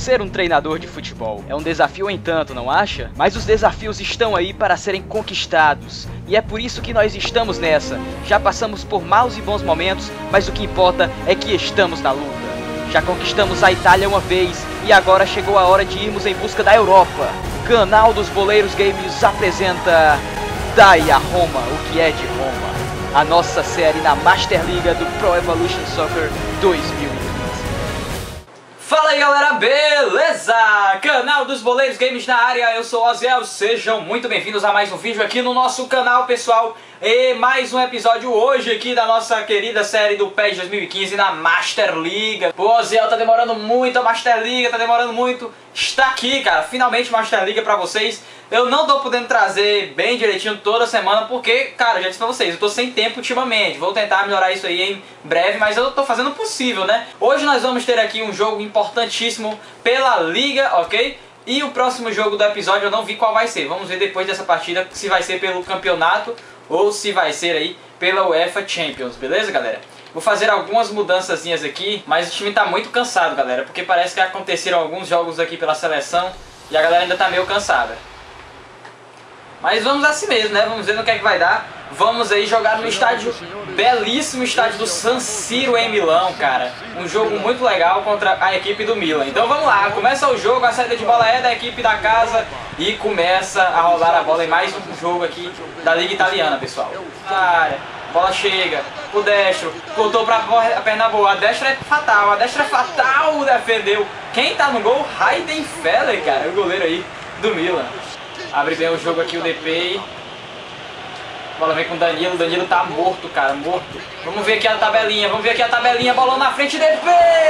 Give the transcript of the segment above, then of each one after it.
ser um treinador de futebol. É um desafio em tanto, não acha? Mas os desafios estão aí para serem conquistados. E é por isso que nós estamos nessa. Já passamos por maus e bons momentos, mas o que importa é que estamos na luta. Já conquistamos a Itália uma vez e agora chegou a hora de irmos em busca da Europa. O canal dos Boleiros Games apresenta Dai a Roma, o que é de Roma. A nossa série na Master Liga do Pro Evolution Soccer 2015. Fala aí galera, beleza? Canal dos Boleiros Games na área, eu sou o Oziel, sejam muito bem-vindos a mais um vídeo aqui no nosso canal, pessoal. E mais um episódio hoje aqui da nossa querida série do PES 2015 na Master Liga. Pô, Oziel, tá demorando muito a Master Liga, tá demorando muito. Está aqui, cara, finalmente Master Liga pra vocês. Eu não tô podendo trazer bem direitinho toda semana porque, cara, já disse pra vocês, eu tô sem tempo ultimamente. Vou tentar melhorar isso aí em breve, mas eu tô fazendo o possível, né? Hoje nós vamos ter aqui um jogo importantíssimo pela Liga, ok? E o próximo jogo do episódio eu não vi qual vai ser. Vamos ver depois dessa partida se vai ser pelo campeonato ou se vai ser aí pela UEFA Champions, beleza, galera? Vou fazer algumas mudançazinhas aqui, mas o time tá muito cansado, galera, porque parece que aconteceram alguns jogos aqui pela seleção e a galera ainda tá meio cansada. Mas vamos assim mesmo, né? Vamos ver no que é que vai dar. Vamos aí jogar no estádio, belíssimo estádio do San Siro em Milão, cara. Um jogo muito legal contra a equipe do Milan. Então vamos lá, começa o jogo, a saída de bola é da equipe da casa e começa a rolar a bola em mais um jogo aqui da Liga Italiana, pessoal. Área, bola chega, o destro, voltou pra a perna boa, a destra é fatal, defendeu. Quem tá no gol? Hayden Feller, cara, o goleiro aí do Milan. Abre bem o jogo aqui o DP. Bola vem com o Danilo. O Danilo tá morto, cara, morto. Vamos ver aqui a tabelinha, bolão na frente, DP!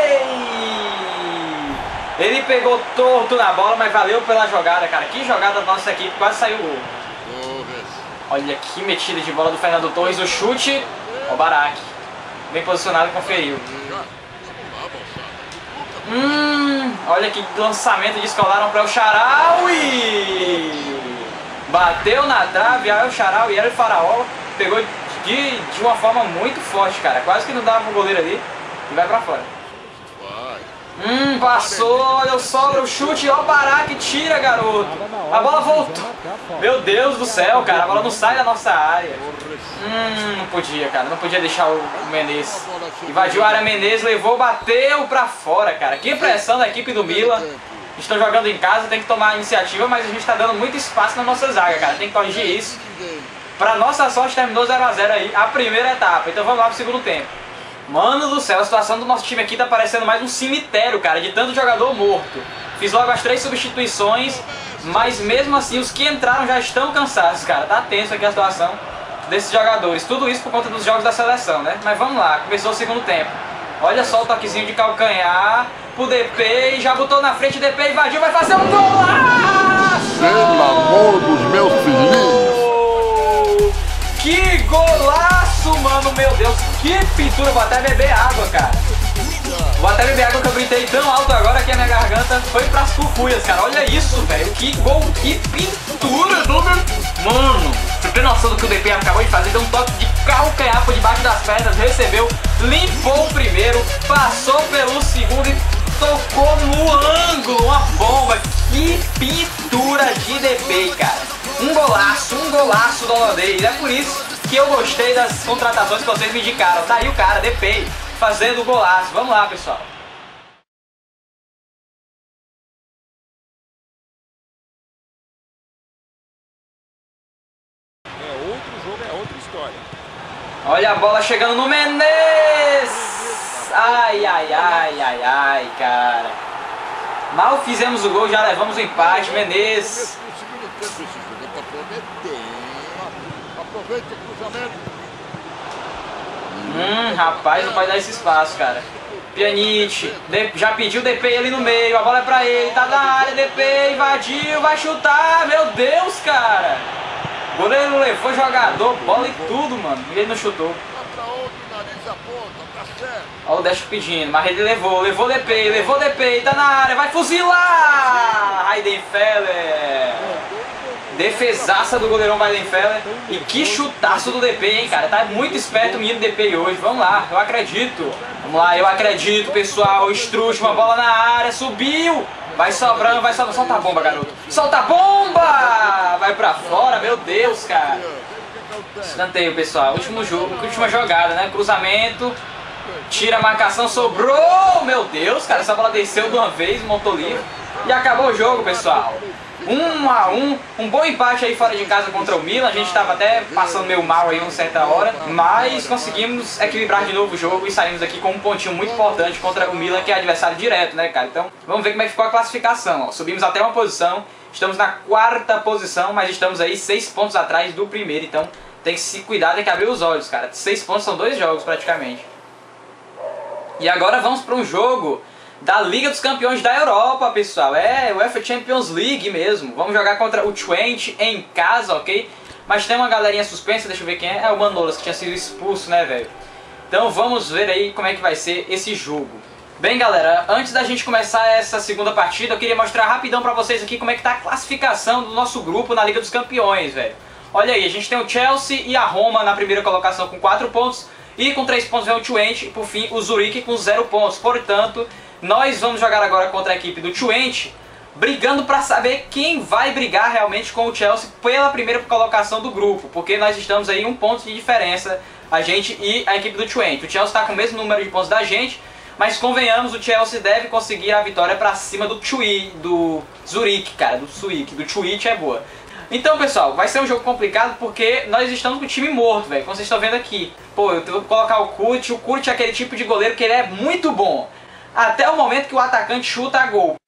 Ele pegou torto na bola, mas valeu pela jogada, cara. Que jogada da nossa equipe, quase saiu o gol. Olha que metida de bola do Fernando Torres. O chute, o Barak. Bem posicionado, conferiu. Olha que lançamento, descolaram para o Shaarawy. Bateu na trave, aí o Shaarawy era o Faraó. Pegou de uma forma muito forte, cara. Quase que não dava pro goleiro ali. E vai pra fora. Passou, olha só o chute, ó o Barak, tira, garoto. A bola voltou. Meu Deus do céu, cara, a bola não sai da nossa área. Não podia, cara, não podia deixar o Menezes. Invadiu a área, Menezes, levou, bateu pra fora, cara. Que pressão da equipe do Milan. Estão jogando em casa, tem que tomar a iniciativa, mas a gente tá dando muito espaço na nossa zaga, cara. Tem que corrigir isso. Pra nossa sorte, terminou 0 a 0 aí, a primeira etapa. Então vamos lá pro segundo tempo. Mano do céu, a situação do nosso time aqui tá parecendo mais um cemitério, cara, de tanto jogador morto. Fiz logo as 3 substituições, mas mesmo assim os que entraram já estão cansados, cara. Tá tenso aqui a situação desses jogadores. Tudo isso por conta dos jogos da seleção, né? Mas vamos lá, começou o segundo tempo. Olha só o toquezinho de calcanhar pro DP e já botou na frente, DP invadiu, vai fazer um golaço! Pelo amor dos meus filhinhos! Que golaço, mano, meu Deus, que pintura, vou até beber água, cara. Vou até beber água que eu gritei tão alto agora que a minha garganta foi pras cucuias, cara. Olha isso, velho, que gol, que pintura, mano. Você tem noção do que o DP acabou de fazer? Deu um toque de calcanhar por debaixo das pernas, recebeu, limpou o primeiro, passou pelo segundo e tocou no ângulo, uma bomba. Que pintura de DP, cara. Um golaço do holandês. É por isso que eu gostei das contratações que vocês me indicaram. Tá aí o cara, DP, fazendo o golaço. Vamos lá, pessoal. É outro jogo, é outra história. Olha a bola chegando no Menezes. Ai, cara. Mal fizemos o gol, já levamos o empate. Menezes. Aproveita o cruzamento. Rapaz, não pode dar esse espaço, cara. Pjanic, já pediu o DP ali no meio, a bola é pra ele, tá na área, DP, invadiu, vai chutar, meu Deus, cara. O goleiro levou jogador, bola e tudo, mano, e ele não chutou. Olha o Destro pedindo, mas ele levou DP, tá na área, vai fuzilar! Hayden Feller. Defesaça do goleirão Weidenfeller. E que chutaço do DP, hein, cara. Tá muito esperto o menino DP hoje. Vamos lá, eu acredito. Vamos lá, eu acredito, pessoal. Struth, uma bola na área, subiu. Vai sobrando, vai sobrando. Solta a bomba, garoto. Solta a bomba! Vai pra fora, meu Deus, cara. Escanteio, pessoal. Último jogo, última jogada, né? Cruzamento. Tira a marcação, sobrou. Meu Deus, cara. Essa bola desceu de uma vez, montou livre. E acabou o jogo, pessoal. 1 a 1, um bom empate aí fora de casa contra o Milan. A gente estava até passando meio mal aí uma certa hora, mas conseguimos equilibrar de novo o jogo e saímos aqui com um pontinho muito importante contra o Milan, que é adversário direto, né, cara? Então vamos ver como é que ficou a classificação. Ó, subimos até uma posição, estamos na 4ª posição, mas estamos aí 6 pontos atrás do primeiro, então tem que se cuidar, tem que abrir os olhos, cara. 6 pontos são 2 jogos praticamente. E agora vamos para um jogo da Liga dos Campeões da Europa, pessoal. É, o UEFA Champions League mesmo. Vamos jogar contra o Twente em casa, ok? Mas tem uma galerinha suspensa, deixa eu ver quem é. É o Manolas, que tinha sido expulso, né, velho? Então vamos ver aí como é que vai ser esse jogo. Bem, galera, antes da gente começar essa segunda partida, eu queria mostrar rapidão pra vocês aqui como é que tá a classificação do nosso grupo na Liga dos Campeões, velho. Olha aí, a gente tem o Chelsea e a Roma na primeira colocação com 4 pontos. E com 3 pontos vem o Twente e, por fim, o Zurique com 0 pontos. Portanto, nós vamos jogar agora contra a equipe do Twente, brigando para saber quem vai brigar realmente com o Chelsea pela primeira colocação do grupo, porque nós estamos aí 1 ponto de diferença, a gente e a equipe do Twente. O Chelsea está com o mesmo número de pontos da gente, mas convenhamos, o Chelsea deve conseguir a vitória para cima do Zurique, cara, do Twente é boa. Então, pessoal, vai ser um jogo complicado porque nós estamos com o time morto, velho, como vocês estão vendo aqui. Pô, eu vou colocar o Kurt é aquele tipo de goleiro que ele é muito bom. Até o momento que o atacante chuta a gol.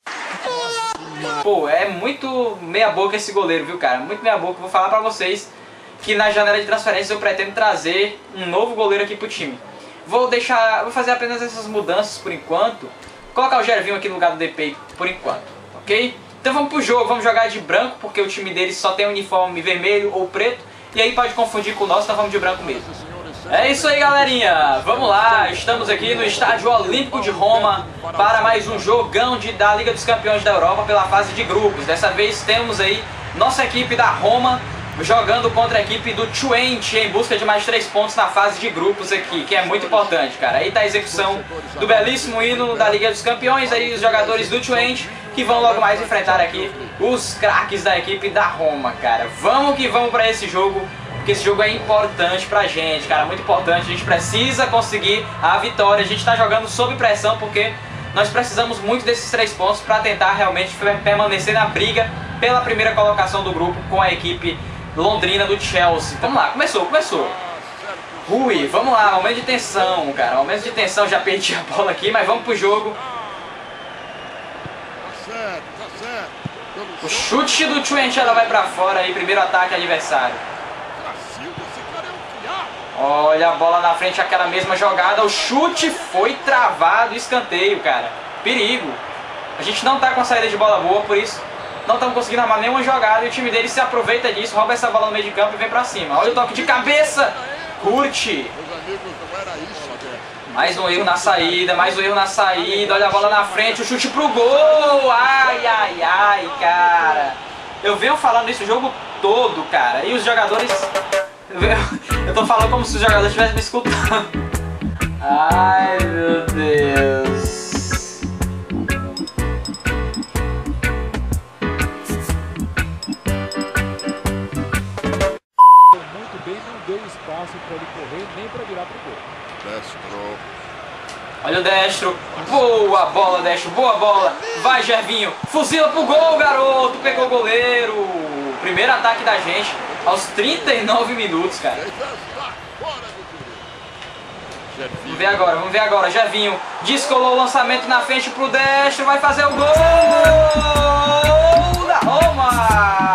Pô, é muito meia boca esse goleiro, viu, cara? Muito meia boca. Vou falar pra vocês que na janela de transferências eu pretendo trazer um novo goleiro aqui pro time. Vou fazer apenas essas mudanças por enquanto. Colocar o Gervinho aqui no lugar do DP por enquanto, ok? Então vamos pro jogo, vamos jogar de branco, porque o time deles só tem uniforme vermelho ou preto. E aí pode confundir com o nosso, então vamos de branco mesmo. É isso aí, galerinha, vamos lá, estamos aqui no Estádio Olímpico de Roma para mais um jogão da Liga dos Campeões da Europa pela fase de grupos. Dessa vez temos aí nossa equipe da Roma jogando contra a equipe do Twente em busca de mais 3 pontos na fase de grupos aqui, que é muito importante, cara. Aí tá a execução do belíssimo hino da Liga dos Campeões, aí os jogadores do Twente que vão logo mais enfrentar aqui os craques da equipe da Roma, cara. Vamos que vamos para esse jogo. Porque esse jogo é importante pra gente, cara, muito importante. A gente precisa conseguir a vitória. A gente tá jogando sob pressão porque nós precisamos muito desses 3 pontos para tentar realmente permanecer na briga pela primeira colocação do grupo com a equipe londrina do Chelsea. Vamos lá, começou. Rui, vamos lá, momento de tensão, cara. Momento de tensão, já perdi a bola aqui, mas vamos pro jogo. O chute do Twente, ela vai pra fora aí, primeiro ataque adversário. Olha a bola na frente, aquela mesma jogada, o chute foi travado, escanteio, cara. Perigo. A gente não tá com a saída de bola boa, por isso não estamos conseguindo armar nenhuma jogada e o time dele se aproveita disso, rouba essa bola no meio de campo e vem pra cima. Olha o toque de cabeça, curte. Mais um erro na saída, olha a bola na frente, o chute pro gol. Ai, ai, ai, cara. Eu venho falando isso o jogo todo, cara, e os jogadores... Eu tô falando como se os jogadores estivessem me escutando. Ai, meu Deus. Muito bem, não deu espaço para ele correr nem para virar pro gol. Destro. Olha o Destro. Boa bola, Destro. Boa bola. Vai, Gervinho. Fuzila pro gol, garoto. Pegou o goleiro. Primeiro ataque da gente aos 39 minutos, cara. Vamos ver agora. Gervinho descolou o lançamento na frente pro Destro. Vai fazer o gol da Roma.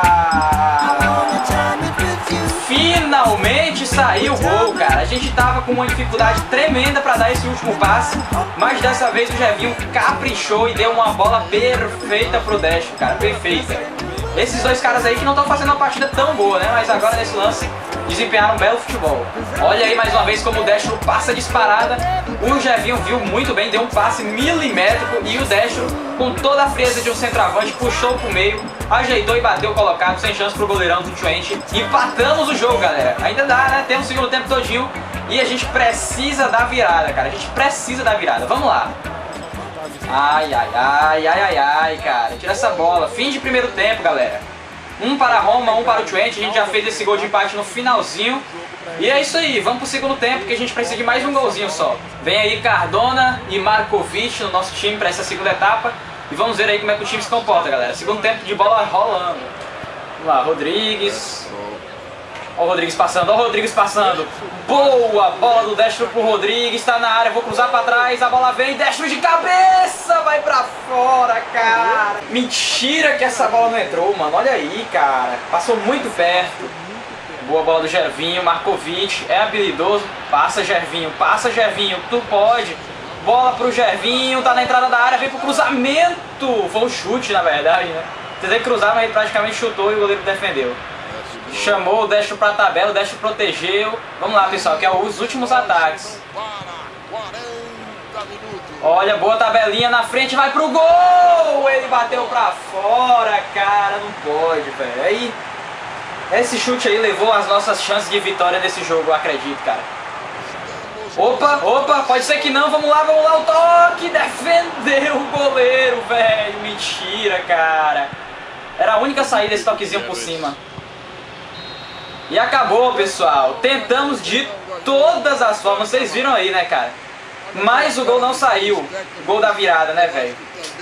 Finalmente saiu o gol, cara. A gente tava com uma dificuldade tremenda pra dar esse último passe, mas dessa vez o Gervinho caprichou e deu uma bola perfeita pro Destro, cara. Perfeita. Esses dois caras aí que não estão fazendo uma partida tão boa, né? Mas agora nesse lance desempenharam um belo futebol. Olha aí mais uma vez como o Destro passa disparada. O Gervinho viu muito bem, deu um passe milimétrico e o Destro, com toda a frieza de um centroavante, puxou pro meio, ajeitou e bateu colocado, sem chance pro goleirão do Twente. Empatamos o jogo, galera. Ainda dá, né? Temos o segundo tempo todinho e a gente precisa da virada, cara. A gente precisa da virada. Vamos lá. Ai, ai, ai, ai, ai, ai, cara. Tira essa bola. Fim de primeiro tempo, galera. Um para a Roma, um para o Twente. A gente já fez esse gol de empate no finalzinho. E é isso aí, vamos pro segundo tempo, que a gente precisa de mais um golzinho só. Vem aí Cardona e Markovic no nosso time para essa segunda etapa. E vamos ver aí como é que o time se comporta, galera. Segundo tempo de bola rolando. Vamos lá, Rodrigues. Ó o Rodrigues passando, ó o Rodrigues passando. Boa bola do Destro pro Rodrigues, tá na área, vou cruzar pra trás, a bola vem, Destro de cabeça, vai pra fora, cara. Mentira que essa bola não entrou, mano, olha aí, cara. Passou muito perto. Boa bola do Gervinho, Markovic, é habilidoso. Passa, Gervinho, tu pode. Bola pro Gervinho, tá na entrada da área, vem pro cruzamento. Foi um chute, na verdade, né? Tentei cruzar, mas ele praticamente chutou e o goleiro defendeu. Chamou o Destro pra tabela, o Destro protegeu. Vamos lá, pessoal, que é os últimos ataques. Olha, boa tabelinha na frente, vai pro gol! Ele bateu pra fora, cara, não pode, velho. Aí, esse chute aí levou as nossas chances de vitória nesse jogo, eu acredito, cara. Opa, pode ser que não, vamos lá, o toque! Defendeu o goleiro, velho, mentira, cara. Era a única saída esse toquezinho por cima. E acabou, pessoal. Tentamos de todas as formas. Vocês viram aí, né, cara? Mas o gol não saiu. Gol da virada, né, velho?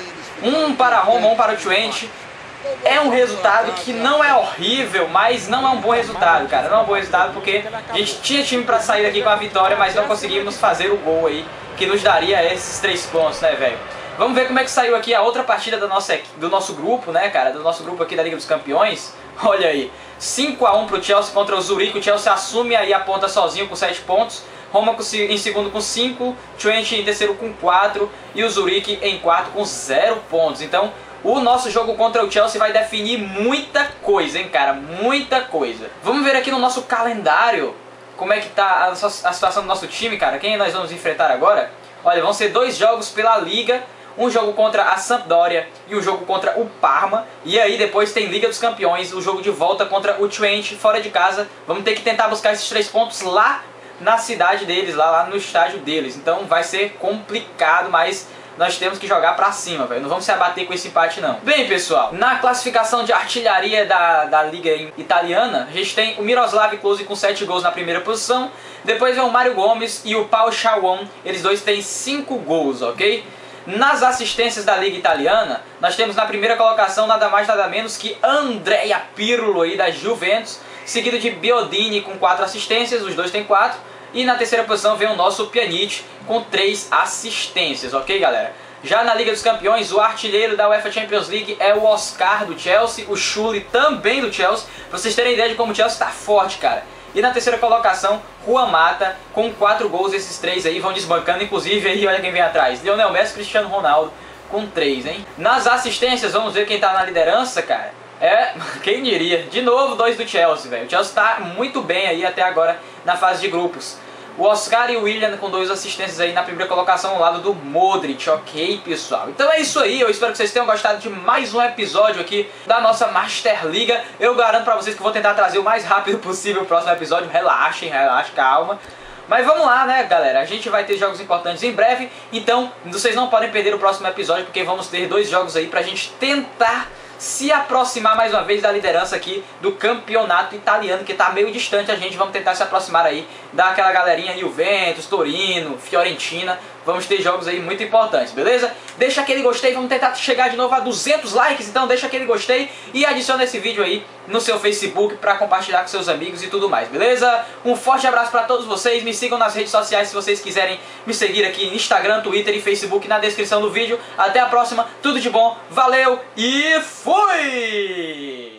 Um para a Roma, um para o Twente. É um resultado que não é horrível, mas não é um bom resultado, cara. Não é um bom resultado porque a gente tinha time para sair daqui com a vitória, mas não conseguimos fazer o gol aí, que nos daria esses 3 pontos, né, velho? Vamos ver como é que saiu aqui a outra partida do nosso grupo, né, cara? Do nosso grupo aqui da Liga dos Campeões. Olha aí, 5 a 1 pro Chelsea contra o Zurique. O Chelsea assume aí a ponta sozinho com 7 pontos. Roma em segundo com 5, Twente em terceiro com 4 e o Zurique em quarto com 0 pontos. Então, o nosso jogo contra o Chelsea vai definir muita coisa, hein, cara? Muita coisa. Vamos ver aqui no nosso calendário como é que tá a situação do nosso time, cara. Quem nós vamos enfrentar agora? Olha, vão ser 2 jogos pela Liga. Um jogo contra a Sampdoria e um jogo contra o Parma. E aí depois tem Liga dos Campeões, o jogo de volta contra o Twente, fora de casa. Vamos ter que tentar buscar esses 3 pontos lá na cidade deles, lá no estádio deles. Então vai ser complicado, mas nós temos que jogar pra cima, velho. Não vamos se abater com esse empate, não. Bem, pessoal, na classificação de artilharia da Liga Italiana, a gente tem o Miroslav Klose com 7 gols na primeira posição. Depois vem o Mário Gomes e o Pau Chauon. Eles dois têm 5 gols, ok? Nas assistências da Liga Italiana, nós temos na primeira colocação nada mais nada menos que Andrea Pirlo aí da Juventus, seguido de Biodini com 4 assistências, os dois têm 4, e na terceira posição vem o nosso Pjanic com 3 assistências, ok, galera? Já na Liga dos Campeões, o artilheiro da UEFA Champions League é o Oscar do Chelsea, o Schulli também do Chelsea, pra vocês terem ideia de como o Chelsea tá forte, cara. E na terceira colocação, Juan Mata, com 4 gols. Esses 3 aí vão desbancando, inclusive aí, olha quem vem atrás, Lionel Messi e Cristiano Ronaldo com 3, hein? Nas assistências, vamos ver quem tá na liderança, cara. É, quem diria, de novo 2 do Chelsea, velho. O Chelsea tá muito bem aí até agora na fase de grupos. O Oscar e o Willian com 2 assistências aí na primeira colocação ao lado do Modric, ok, pessoal? Então é isso aí, eu espero que vocês tenham gostado de mais um episódio aqui da nossa Master Liga. Eu garanto pra vocês que vou tentar trazer o mais rápido possível o próximo episódio, relaxem, calma. Mas vamos lá, né, galera? A gente vai ter jogos importantes em breve, então vocês não podem perder o próximo episódio, porque vamos ter 2 jogos aí pra gente tentar se aproximar mais uma vez da liderança aqui do campeonato italiano, que tá meio distante a gente. Vamos tentar se aproximar aí daquela galerinha Juventus, Torino, Fiorentina. Vamos ter jogos aí muito importantes, beleza? Deixa aquele gostei, vamos tentar chegar de novo a 200 likes, então deixa aquele gostei e adiciona esse vídeo aí no seu Facebook pra compartilhar com seus amigos e tudo mais, beleza? Um forte abraço pra todos vocês, me sigam nas redes sociais se vocês quiserem me seguir aqui no Instagram, Twitter e Facebook na descrição do vídeo. Até a próxima, tudo de bom, valeu e fui!